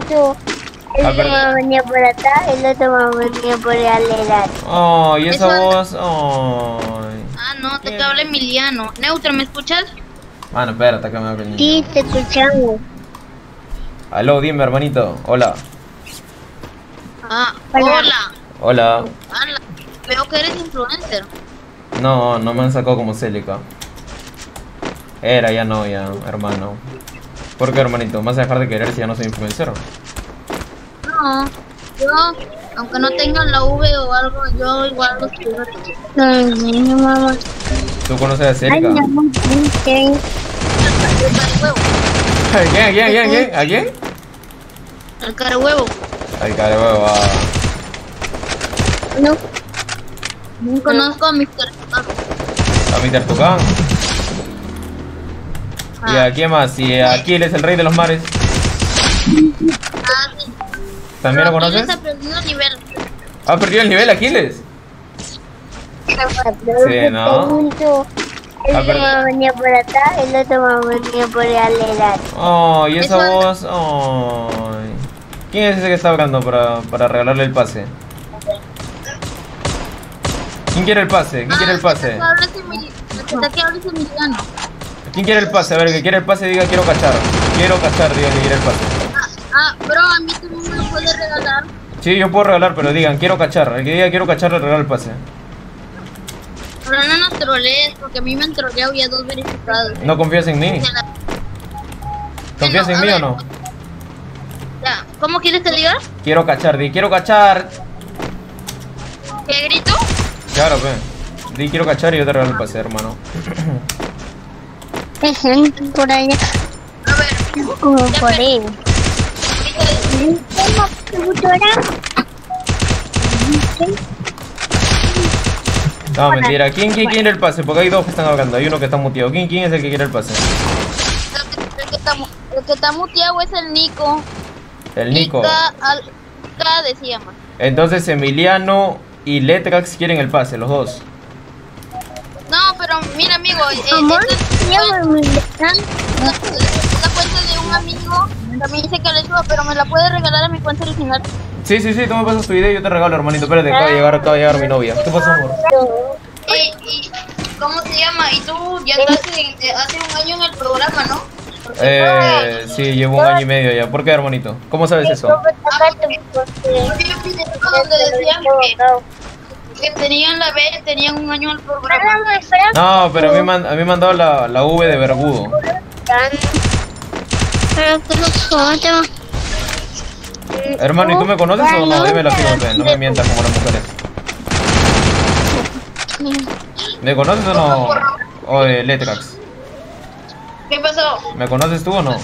momento el otro me venía por atrás, el otro me venía por adelante. Oh, y esa voz. Ay. Ah, no, te habla Emiliano. Neutro, ¿me escuchas? Mano, espérate que me habla el niño. Sí, te escuchamos. Aló, dime, hermanito. Hola. Ah, Hola. hola. Hola. Hola. Veo que eres influencer. No, no me han sacado como Celica. Era, ya no, ya, hermano. ¿Por qué, hermanito? ¿Me vas a dejar de querer si ya no soy influencer? No, yo, aunque no tengan la V o algo, yo igual los quiero. Ay, no, mamá. ¿Tú conoces a Ay, Celica? no, no, El carehuevo. ¿A quién? ¿A quién? ¿A quién? ¿A quién? ¿A quién? El carehuevo. Al carehuevo. no. Conozco a Mr. A mi Tertucán. ¿Y a quién más? ¿Y a Aquiles, el rey de los mares? Ah, sí. ¿También lo Pero conoces? Aquiles ha perdido nivel. ¿Ha perdido el nivel Aquiles? Sí, ¿no? El otro me venía por atrás, el otro me venía por adelante. Oh, y esa voz. Ay. ¿Quién es ese que está hablando para regalarle el pase? ¿Quién quiere el pase? ¿Quién quiere el pase? Que hables Emiliano. ¿Quién quiere el pase? A ver, el que quiere el pase diga quiero cachar. Quiero cachar, diga que quiere el pase. Bro, a mí también me lo puedes regalar. Sí, yo puedo regalar, pero digan quiero cachar. El que diga quiero cachar le regalo el pase. Pero no nos trolees, porque a mí me han troleado ya 2 verificados. ¿No confías en mí? ¿Confías en mí o no? Ya, ¿cómo quieres que diga? Quiero cachar, di quiero cachar. ¿Qué grito? Claro, pe. Di quiero cachar y yo te regalo el pase, hermano. Hay gente por allá, A ver, como por ahí. No, mentira. ¿Quién quiere el pase? Porque hay dos que están hablando. Hay uno que está muteado. ¿Quién es el que quiere el pase? el que está muteado es el Nico. El Nico. Cade se llama. Entonces Emiliano y Letrax quieren el pase, los dos. No, pero mira, amigo, ¿Cómo? la cuenta de un amigo también dice que le suba, pero me la puede regalar a mi cuenta original. Sí, tú me pasas tu idea y yo te regalo, hermanito. Espérate, acaba de llegar mi novia. ¿Qué pasó, amor? ¿Y cómo se llama? Y tú ya estás hace un año en el programa, ¿no? Sí, llevo 1 año y medio ya. ¿Por qué, hermanito? ¿Cómo sabes eso? Porque yo vi donde decían que tenían la B, tenían 1 año en el programa. No, pero a mí me han dado la V de vergudo. Hermano, ¿y tú me conoces o no? Dime la firme, no me mientas como las mujeres. ¿Me conoces o no? O de Letrax. ¿Qué pasó? ¿Me conoces tú o no?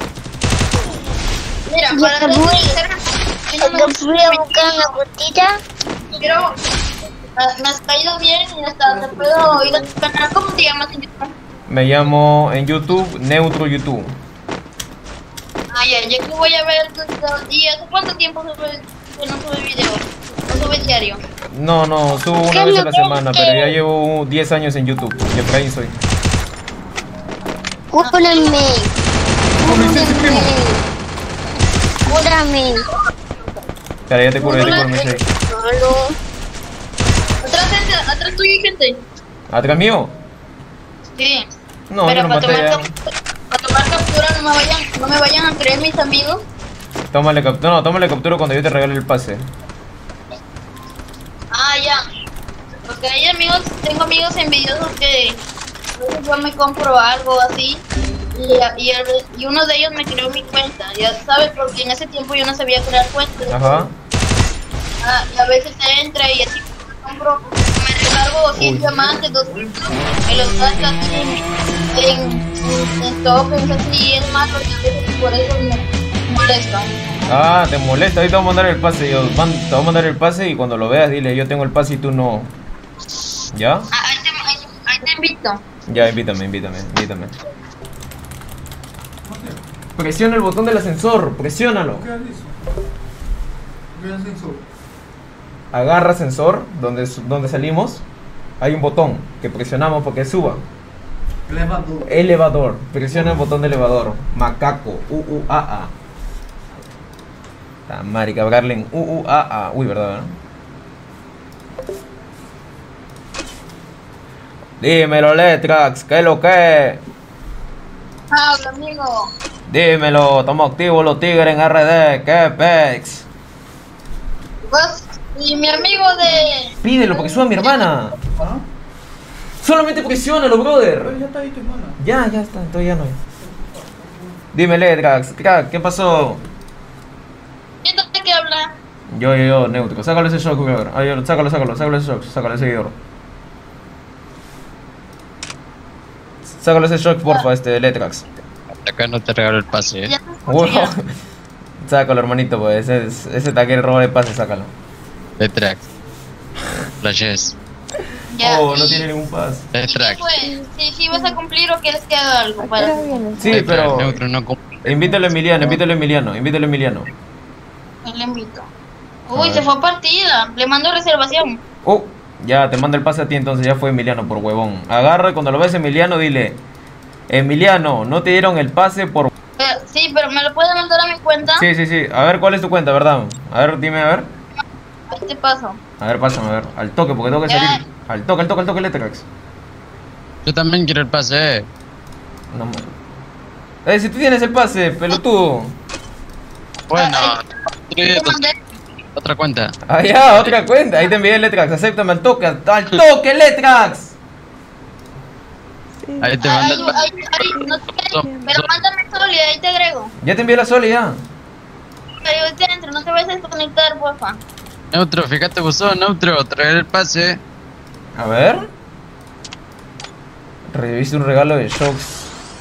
Mira, para ser sincera, Cuando fui a buscar una botita, pero me has caído bien y hasta te puedo ir a tu canal. ¿Cómo te llamas en YouTube? Me llamo en YouTube Neutro YouTube. Ay, ya que voy a ver tus videos. ¿Y hace cuánto tiempo que no sube video? ¿No sube diario? No, subo una vez a la semana, pero ya llevo 10 años en YouTube. Y por ahí soy. cúrame. Cúrame. Claro, ya te curo, me sé. Atrás tuyo hay gente. ¿Atrás mío? Sí. No, Pero yo no maté. para tomar captura no me vayan a creer mis amigos. Tómale captura cuando yo te regale el pase. Ah, ya. Porque hay amigos, tengo amigos envidiosos que a veces yo me compro algo así y uno de ellos me creó mi cuenta, ya sabes, porque en ese tiempo yo no sabía crear cuentas. Ajá. Y a veces entra y así me compro, me recargo 100 diamantes, 200 y los gasta así en tokens así y es malo y a veces por eso me molesta. Ah, te molesta, ahorita te voy a mandar el pase. Te voy a mandar el pase y cuando lo veas dile yo tengo el pase y tú no. ¿Ya? Ahí te invito. Ya, invítame. Presiona el botón del ascensor, presiónalo. ¿Qué ascensor? Agarra ascensor, donde salimos. Hay un botón que presionamos para que suba. Elevador. Presiona el botón de elevador. Macaco, A. Ta marica, Garlen. Uy, verdad, ¿no? Dímelo, Letrax, ¿qué es lo que? Habla, amigo. Dímelo, estamos activos los tigres en RD, ¿qué pex? Vos y mi amigo de... Pídelo porque suba mi hermana. ¿Ah? Solamente presiónalo, brother. Pero ya está ahí tu hermana. Ya está, entonces ya no hay. Dime, Letrax, ¿qué pasó? ¿Quién tiene que hablar? Yo, neutro. Sácalo ese shock, brother. Ay, sácalo ese shock, sácalo ese seguidor. Sácalo ese shock, porfa, Letrax. Acá no te regalo el pase, Ya te Wow. escuché. Sácalo, hermanito, pues. Ese taquero roba de pase, sácalo. De track. Flashes. Ya, Oh, no y- tiene ningún pase. De y track. pues, si vas a cumplir o quieres que haga algo para... Sí, De track, pero. Neutro no cumple. Invítalo a Emiliano. Le invito. Uy, se fue a partida. Le mando reservación. Oh, ya te mando el pase a ti, entonces ya fue Emiliano por huevón. Agarra, cuando lo ves Emiliano, dile: Emiliano, no te dieron el pase por. Sí, pero ¿me lo puedes mandar a mi cuenta? Sí. A ver, ¿cuál es tu cuenta, verdad? A ver, dime, a ver. Ahí te paso. A ver, pásame, a ver. Al toque, porque tengo que Ya. salir. Al toque, Letrax. Yo también quiero el pase. No, si tú tienes el pase, pelotudo. Bueno, Te mandé. otra cuenta. Ah, ya, otra cuenta. Ahí te envié Letrax. Acéptame al toque, Letrax. Ahí te manda Ahí, el pase. ahí, no te pero mándame solo y ahí te agrego. Ya te envié la Soli, ya. Pero ahí te entro, no te vayas a desconectar, porfa. Neutro, fíjate, buzón, Neutro, traer el pase. A ver. Reviste un regalo de shocks.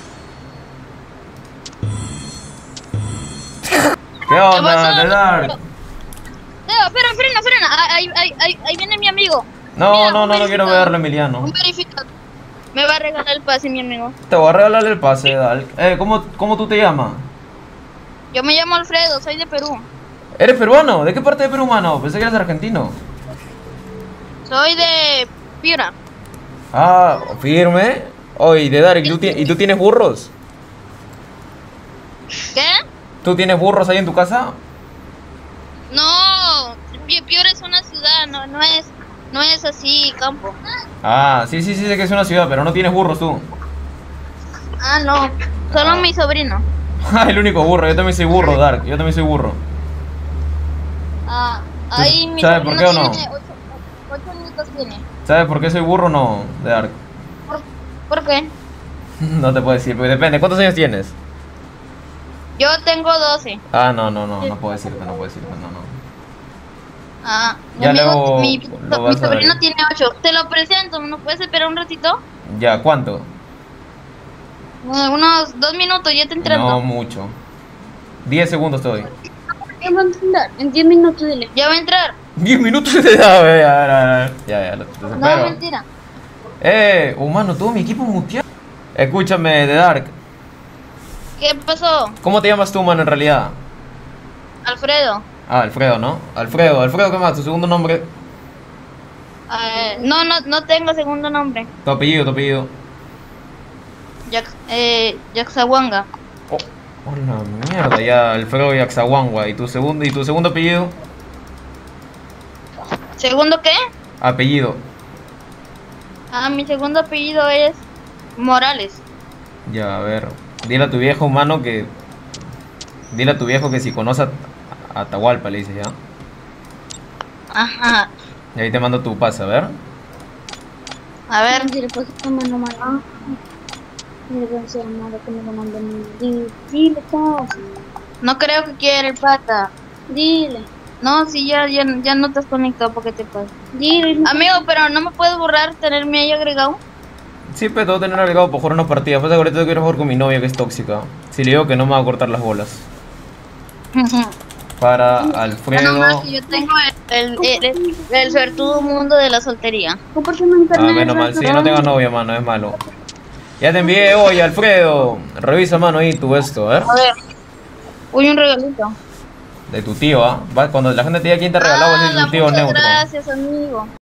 ¿Qué onda, The Dark? Frena. Ahí viene mi amigo. No, Mira, no un quiero verificador. verlo, Emiliano. Un verificador. Me va a regalar el pase, mi amigo. Te voy a regalar el pase, Dark. ¿Cómo tú te llamas? Yo me llamo Alfredo, soy de Perú. ¿Eres peruano? ¿De qué parte de Perú, mano? Pensé que eras argentino. Soy de Piura. Ah, firme. Oye, The Dark, ¿y tú tienes burros? ¿Qué? ¿Tú tienes burros ahí en tu casa? No, Piura es una ciudad, no es así, campo. Ah, sí, sé que es una ciudad, pero no tienes burros tú. Ah, no, solo mi sobrino. El único burro, yo también soy burro, Dark. Yo también soy burro. Ah, ahí mi ¿Sabes por sobrino qué o no? tiene 8 añitos tiene. ¿Sabes por qué soy burro o no, The Dark? ¿Por qué? No te puedo decir, porque depende. ¿Cuántos años tienes? Yo tengo 12. Ah, no puedo decirte, no. Ah, Ya mi amigo, luego mi lo vas a sobrino ver. tiene 8. Te lo presento, ¿no puedes esperar un ratito? Ya, ¿cuánto? Unos 2 minutos, ya te No entrando. mucho. 10 segundos te doy. En 10 minutos, dile. Ya va a entrar. 10 minutos te da, ve, ya, te No, espero. mentira. Humano, todo mi equipo muteado. Escúchame, The Dark. ¿Qué pasó? ¿Cómo te llamas tú, mano, en realidad? Alfredo. Ah, Alfredo, ¿no? Alfredo, ¿qué más? ¿Tu segundo nombre? No tengo segundo nombre. Tu apellido. Yaxawanga. Oh, la mierda, ya, Alfredo Yaxahuangua. ¿Y tu segundo apellido? ¿Segundo qué? Apellido. Ah, mi segundo apellido es Morales. Ya, a ver. Dile a tu viejo, humano, que. Dile a tu viejo que si conoce a Atahualpa, le dices, ya. Ajá. Y ahí te mando tu pase, a ver. A ver. Dile, pues, mano. Dile, pues, hermano, que me lo mande mi. Dile, pues. No creo que quiera el pata. Dile. No, si ya no te has conectado, ¿por qué te pasa? Dile. Amigo, pero no me puedes borrar tenerme ahí agregado. Sí, pero te voy a tener agregado por jugar unas partidas. Pues ahorita quiero jugar con mi novia que es tóxica. Si le digo que no me va a cortar las bolas. Para No Alfredo. más que yo tengo el suertudo mundo de la soltería. Compárteme Ah, internet. menos mal. Sí, no tengo novia, mano, es malo. Ya te envié hoy, Alfredo. Revisa, mano, ahí tu esto, a ver. A ver. Uy, un regalito. De tu tío, ¿ah? Cuando la gente te diga quién te regaló, vas a decir tu tío muchas neutro. gracias, amigo.